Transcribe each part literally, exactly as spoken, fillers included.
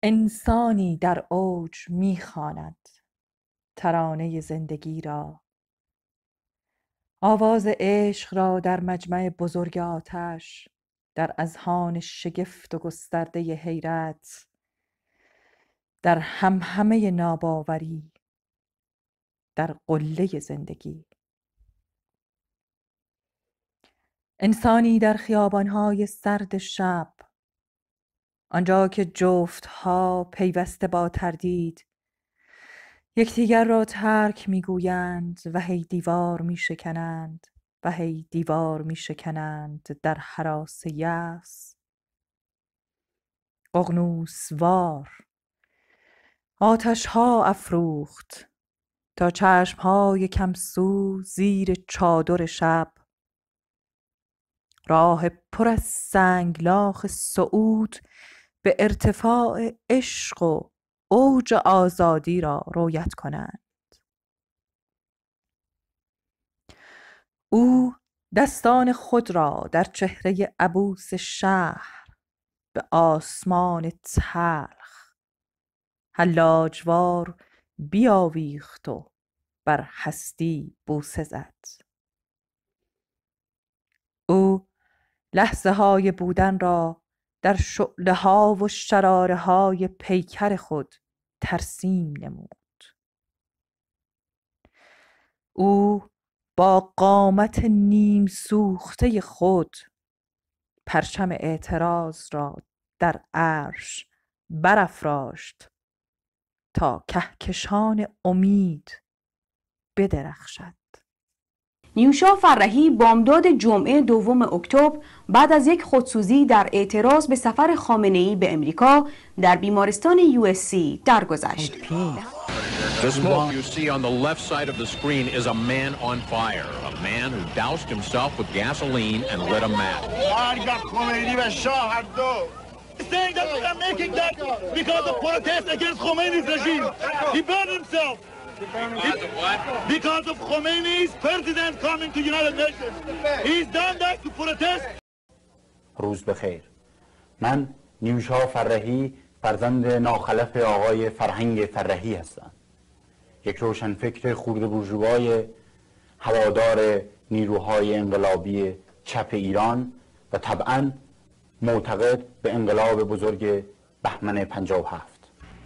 انسانی در اوج میخواند ترانه زندگی را، آواز عشق را در مجمع بزرگ آتش، در اذهان شگفت و گسترده حیرت، در همهمه ناباوری، در قله زندگی. انسانی در خیابانهای سرد شب، آنجا که جفتها پیوسته با تردید یکدیگر را ترک میگویند و هی دیوار میشکنند و هی دیوار میشکنند در هراس یأس. ققنوسوار آتشها افروخت تا چشمهای کمسو زیر چادر شب راه پر از سنگلاخ صعود به ارتفاع عشق و اوج آزادی را رویت کنند. او دستان خود را در چهره عبوس شهر به آسمان تلخ حلاجوار بیاویخت و بر هستی بوسه زد. او لحظه های بودن را در شعله ها و شراره های پیکر خود ترسیم نمود. او با قامت نیم سوخته خود پرچم اعتراض را در عرش برافراشت تا کهکشان امید بدرخشد. نیوشا فرحی بامداد جمعه دوم اکتبر بعد از یک خودسوزی در اعتراض به سفر خامنه‌ای به امریکا در بیمارستان یو اس سی درگذشت. The smoke you see on the left side of the screen is a man on fire, a man who doused himself with gasoline and lit a match. Saying that we are making that because of protest against Khomeini's regime. He burned himself. Because of what? Because of Khomeini's president coming to United Nations. He's done that to protest. روز بخیر. من نیوشا فرحی فرزند ناخلف آقای فرهنگ فرحی هستم. یک روشنفکر خرده بورژوای هوادار نیروهای انقلابی چپ ایران و طبعاً معتقد به انقلاب بزرگ بهمن پنجاه و هفت.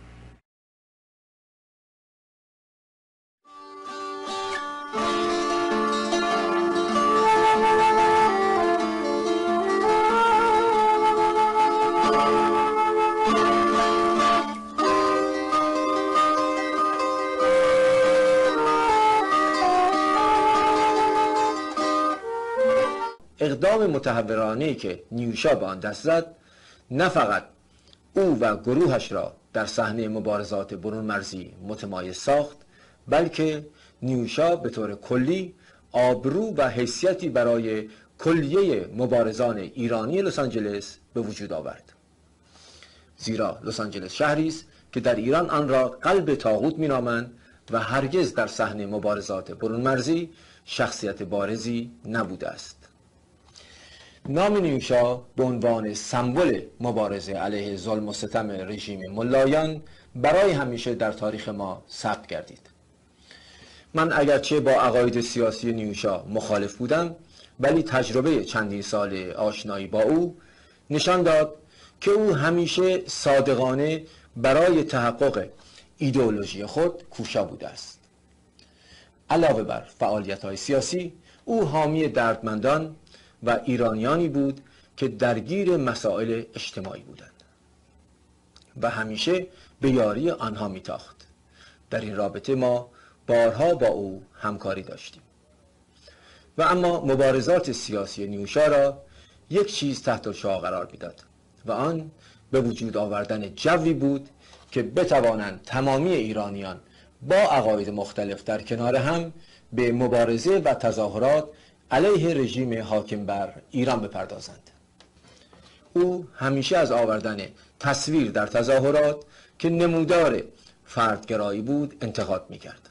اقدام متهورانه‌ای که نیوشا به آن دست زد نه فقط او و گروهش را در صحنه مبارزات برون مرزی متمایز ساخت، بلکه نیوشا به طور کلی آبرو و حیثیتی برای کلیه مبارزان ایرانی لس آنجلس به وجود آورد. زیرا لس آنجلس شهری است که در ایران آن را قلب طاغوت می‌نامند و هرگز در صحنه مبارزات برون مرزی شخصیت بارزی نبوده است. نام نیوشا به عنوان سمبل مبارزه علیه ظلم و ستم رژیم ملایان برای همیشه در تاریخ ما ثبت گردید. من اگرچه با عقاید سیاسی نیوشا مخالف بودم، ولی تجربه چندین سال آشنایی با او نشان داد که او همیشه صادقانه برای تحقق ایدئولوژی خود کوشا بوده است. علاوه بر فعالیت‌های سیاسی، او حامی دردمندان و ایرانیانی بود که درگیر مسائل اجتماعی بودند و همیشه به یاری آنها میتاخت. در این رابطه ما بارها با او همکاری داشتیم. و اما مبارزات سیاسی نیوشا را یک چیز تحت الشعاع قرار میداد و آن به وجود آوردن جوی بود که بتوانند تمامی ایرانیان با عقاید مختلف در کنار هم به مبارزه و تظاهرات علیه رژیم حاکم بر ایران بپردازند. او همیشه از آوردن تصویر در تظاهرات که نمودار فردگرایی بود انتقاد میکرد.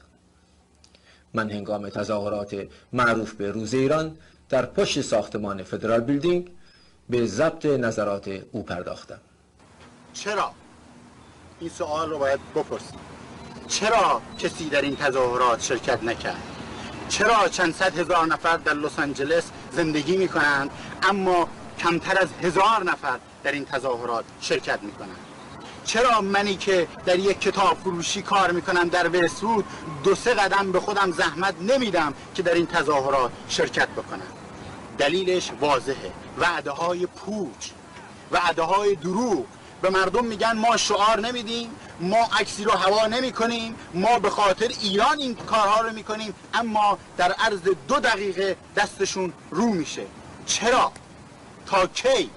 من هنگام تظاهرات معروف به روز ایران در پشت ساختمان فدرال بیلدینگ به ضبط نظرات او پرداختم. چرا؟ این سوال رو باید بپرسیم. چرا کسی در این تظاهرات شرکت نکرد؟ چرا چند صد هزار نفر در لس آنجلس زندگی میکنند اما کمتر از هزار نفر در این تظاهرات شرکت میکنند؟ چرا منی که در یک کتاب فروشی کار میکنم در وست‌وود دو سه قدم به خودم زحمت نمیدم که در این تظاهرات شرکت بکنم؟ دلیلش واضحه. وعده های پوچ، وعده های دروغ. به مردم میگن ما شعار نمیدیم، ما عکسی رو هوا نمی کنیم، ما به خاطر ایران این کارها رو میکنیم، اما در عرض دو دقیقه دستشون رو میشه. چرا؟ تا کی؟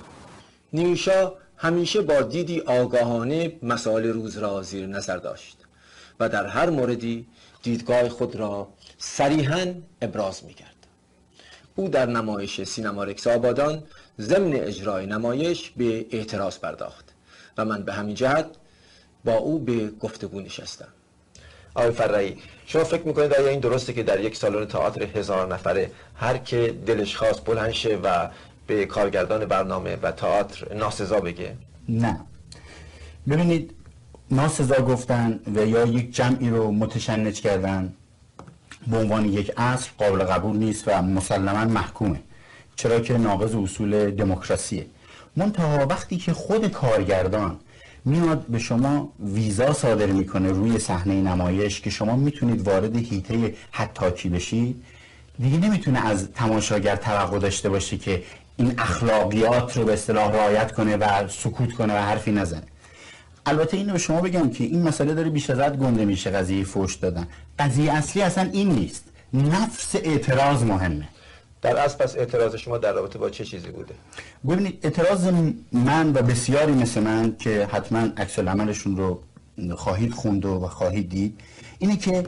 نیوشا همیشه با دیدی آگاهانه مسائل روز را زیر نظر داشت و در هر موردی دیدگاه خود را صریحاً ابراز میکرد. او در نمایش سینما رکس آبادان ضمن اجرای نمایش به اعتراض پرداخت و من به همین جهت با او به گفتگو نشستم. آقای فرهی، شما فکر میکنید آیا این درسته که در یک سالن تئاتر هزار نفره هر که دلش خواست بلند شه و به کارگردان برنامه و تئاتر ناسزا بگه؟ نه. ببینید، ناسزا گفتن و یا یک جمعی رو متشنج کردن به عنوان یک اصل قابل قبول نیست و مسلما محکومه، چرا که ناقض اصول دموکراسیه. منتها وقتی که خود کارگردان میاد به شما ویزا صادر میکنه روی صحنه نمایش که شما میتونید وارد حیطه حتاکی بشید، دیگه نمیتونه از تماشاگر توقع داشته باشه که این اخلاقیات رو به اصطلاح رعایت کنه و سکوت کنه و حرفی نزنه. البته اینو به شما بگم که این مسئله داره بیش از حد گنده میشه. قضیه فحش دادن، قضیه اصلی اصلا این نیست. نفس اعتراض مهمه. در اصل پس اعتراض شما در رابطه با چه چیزی بوده؟ ببینید، اعتراض من و بسیاری مثل من که حتما عکس العملشون رو خواهید خوند و خواهید دید اینه که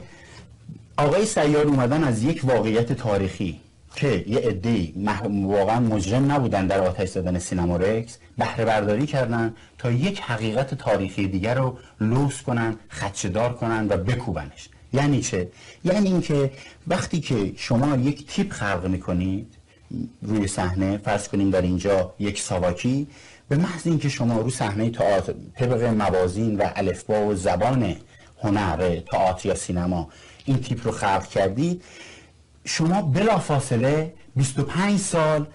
آقای صیاد اومدن از یک واقعیت تاریخی که یه عده‌ای واقعا مجرم نبودن در آتش زدن سینما رکس بهره برداری کردن تا یک حقیقت تاریخی دیگر رو لوث کنن، خدشه‌دار کنن و بکوبنش. یعنی چه؟ یعنی اینکه وقتی که شما یک تیپ خلق میکنید روی صحنه، فرض کنیم در اینجا یک ساواکی، به محض اینکه شما روی صحنه تئاتر طبق موازین و الفبا و زبان هنر تئاتر یا سینما این تیپ رو خلق کردید، شما بلافاصله بیست و پنج سال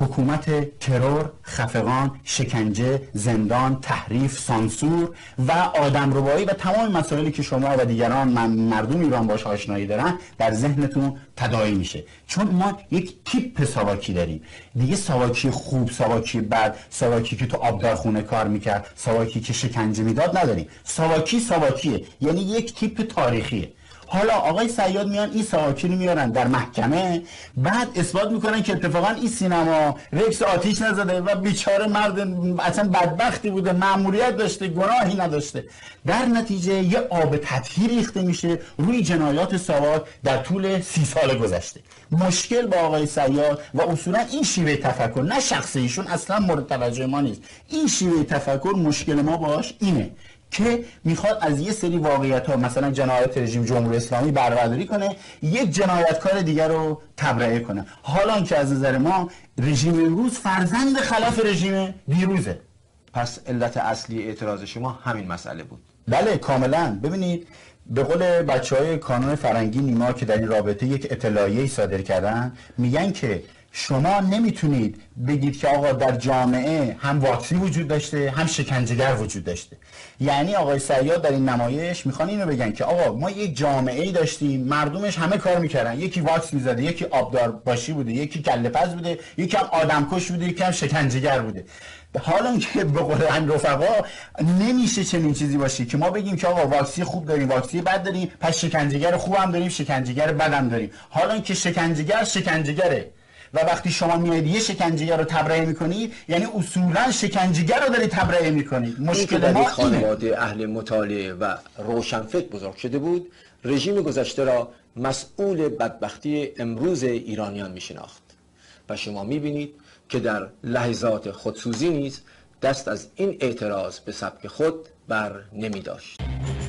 حکومت ترور، خفقان، شکنجه، زندان، تحریف، سانسور و آدمربایی و تمام مسائلی که شما و دیگران مردم ایران باش آشنایی دارن در ذهنتون تداعی میشه. چون ما یک تیپ ساواکی داریم دیگه. ساواکی خوب، ساواکی بد، ساواکی که تو آبدارخونه کار میکرد، ساواکی که شکنجه میداد نداریم. ساواکی ساواکیه، یعنی یک تیپ تاریخیه. حالا آقای صیاد میان این ساواکی رو میارن در محکمه، بعد اثبات میکنن که اتفاقا این سینما رکس آتیش نزده و بیچاره مرد اصلا بدبختی بوده، مأموریت داشته، گناهی نداشته. در نتیجه یه آب تطهیر ریخته میشه روی جنایات ساواک در طول سی سال گذشته. مشکل با آقای صیاد و اصولا این شیوه تفکر، نه شخص ایشون اصلا مورد توجه ما نیست، این شیوه تفکر مشکل ما باش اینه که میخواد از یه سری واقعیت ها، مثلا جنایات رژیم جمهوری اسلامی برداری کنه، یک جنایتکار دیگر رو تبرئه کنه، حالا که از نظر ما رژیم امروز فرزند خلاف رژیم دیروزه. پس علت اصلی اعتراض شما همین مسئله بود؟ بله کاملا. ببینید، به قول بچهای کانون فرنگی نیما که در این رابطه یک اطلاعیه‌ای صادر کردن، میگن که شما نمیتونید بگید که آقا در جامعه هم واکسی وجود داشته هم شکنجهگر وجود داشته. یعنی آقای صیاد در این نمایش میخوان اینو بگن که آقا ما یک جامعه‌ای داشتیم مردمش همه کار میکردن، یکی واکس میزده، یکی آبدار باشی بوده، یکی کله پز بوده، یکی هم آدمکش بوده، یکی هم شکنجهگر بوده. حالا که به قول هم رفقا نمیشه چنین چیزی باشه که ما بگیم که آقا واکسی خوب داریم، واکسی بد داریم، پس شکنجهگر خوب هم داریم، شکنجهگر بد هم داریم. حالا که شکنجهگر شکنجهگره و وقتی شما میایید یه شکنجهگر رو تبرئه میکنید، یعنی اصولا شکنجهگر رو دارید تبرئه میکنید. مشکل ما خانواده اهل مطالعه و روشنفکر بزرگ شده بود، رژیم گذشته را مسئول بدبختی امروز ایرانیان میشناخت و شما میبینید که در لحظات خودسوزی نیز دست از این اعتراض به سبک خود بر نمی داشت.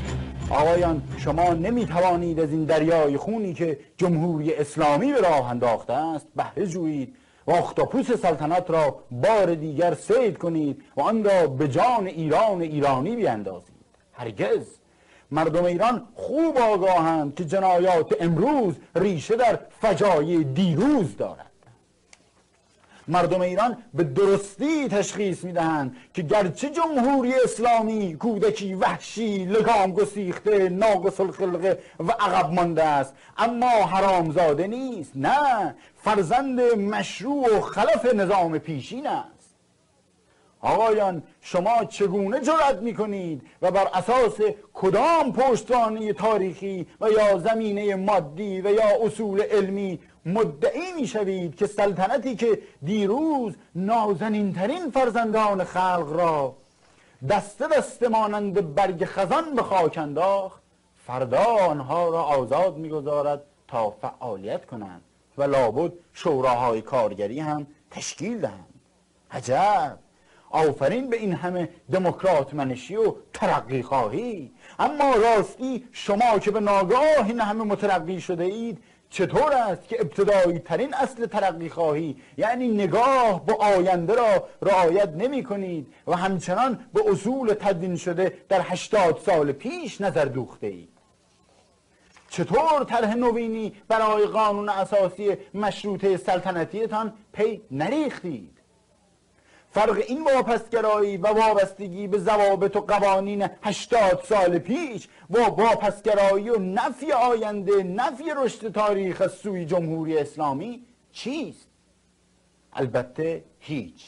آقایان، شما نمیتوانید از این دریای خونی که جمهوری اسلامی به راه انداخته است بهره جویید و اختاپوس سلطنت را بار دیگر صید کنید و آن را به جان ایران ایرانی بیاندازید. هرگز. مردم ایران خوب آگاهند که جنایات امروز ریشه در فجایع دیروز دارد. مردم ایران به درستی تشخیص میدهند که گرچه جمهوری اسلامی کودکی وحشی، لگام گسیخته، ناقص الخلقه و عقب مانده است، اما حرامزاده نیست. نه، فرزند مشروع و خلف نظام پیشین است. آقایان، شما چگونه جرأت میکنید و بر اساس کدام پشتوانه تاریخی و یا زمینه مادی و یا اصول علمی مدعی میشوید که سلطنتی که دیروز نازنین ترین فرزندان خلق را دسته دسته مانند برگ خزان به خاک انداخت، فردا آنها را آزاد میگذارد تا فعالیت کنند و لابد شوراهای کارگری هم تشکیل دهند؟ عجب! آفرین به این همه دموکرات منشی و ترقی خواهی. اما راستی شما که به ناگاه این همه مترقی شده اید، چطور است که ابتدایی ترین اصل ترقی خواهی یعنی نگاه به آینده را رعایت نمی کنید و همچنان به اصول تدوین شده در هشتاد سال پیش نظر دوخته اید؟ چطور طرح نوینی برای قانون اساسی مشروطه سلطنتیتان پی نریختید؟ فرق این واپسگرایی و وابستگی به ضوابط و قوانین هشتاد سال پیش و واپسگرایی و نفی آینده، نفی رشد تاریخ از سوی جمهوری اسلامی چیست؟ البته هیچ.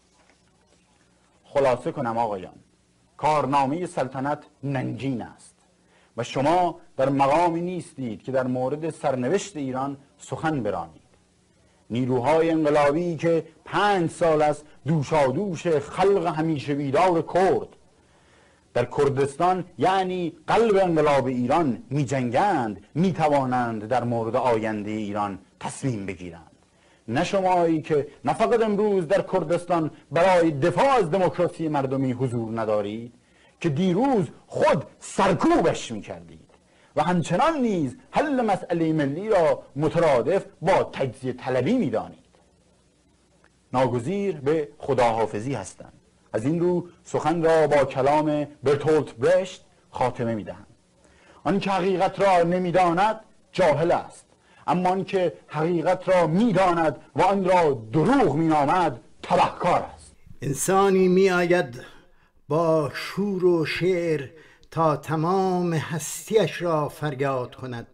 خلاصه کنم آقایان، کارنامه سلطنت ننگین است و شما در مقامی نیستید که در مورد سرنوشت ایران سخن برانید. نیروهای انقلابی که پنج سال است دوشادوش خلق همیشه بیدار کرد در کردستان یعنی قلب انقلاب ایران می جنگند، می توانند در مورد آینده ایران تصمیم بگیرند. نه شمایی که نه فقط امروز در کردستان برای دفاع از دموکراسی مردمی حضور ندارید، که دیروز خود سرکوبش می کردید و همچنان نیز حل مسئله ملی را مترادف با تجزیه طلبی می دانید. ناگزیر به خداحافظی هستند. از این رو سخن را با کلام برتولت برشت خاتمه می دهم. آن که حقیقت را نمی داند جاهل است، اما آن که حقیقت را می داند و آن را دروغ می نامد تبهکار است. انسانی می آید با شور و شعر تا تمام هستیش را فریاد کند،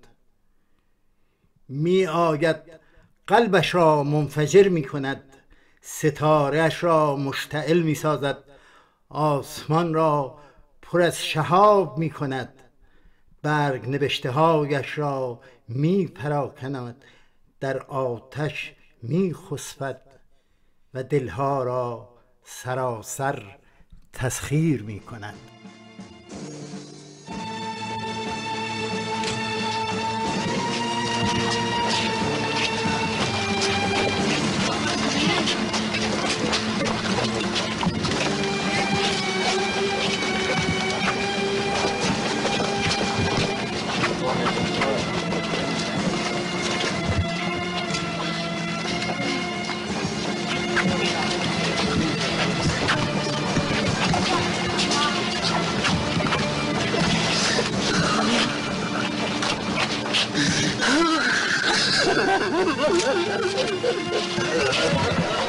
می آید قلبش را منفجر می کند، ستارهش را مشتعل می سازد، آسمان را پر از شهاب می کند، برگ نوشته هایش را می پراکند، در آتش می خسبد و دلها را سراسر تسخیر می کند. Ha ha ha ha!